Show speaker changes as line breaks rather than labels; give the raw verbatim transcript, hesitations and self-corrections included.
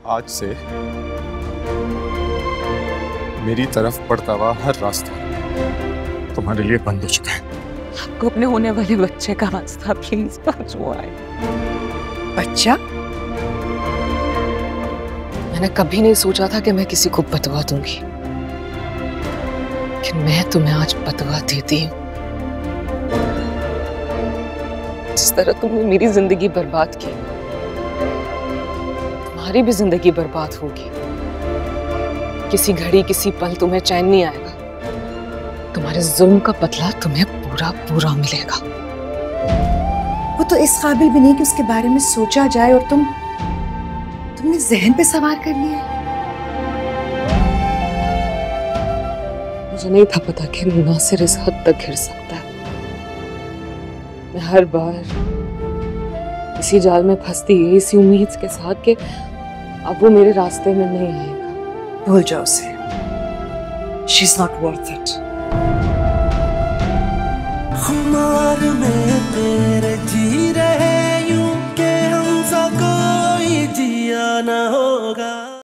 आज से मेरी तरफ बढ़ता हुआ हर रास्ता तुम्हारे लिए बंद हो चुका है।
आपको अपने होने वाले बच्चे का रास्ता प्लीज बचवाए।
बच्चा? मैंने कभी नहीं सोचा था कि मैं किसी को बतवा दूंगी, कि मैं तुम्हें आज बतवा देती हूँ। जिस तरह तुमने मेरी जिंदगी बर्बाद की, तुम्हारी भी जिंदगी बर्बाद होगी। किसी घड़ी किसी पल तुम्हें चैन नहीं आएगा। तुम्हारे जुल्म का बदला तुम्हें पूरा पूरा मिलेगा।
वो तो इस काबिल भी नहीं कि उसके बारे में सोचा जाए, और तुम तुमने जहन पे सवार कर लिया।
मुझे नहीं था पता कि नासिर इस हद तक गिर सकता है। मैं हर बार इसी जाल में फंसती है, इसी उम्मीद के साथ कि अब वो मेरे रास्ते में नहीं आएगा।
भूल जाओ उसे। She's not worth it.
खुमार में तेरे जी रहे यूं के हमसा कोई जिया ना होगा।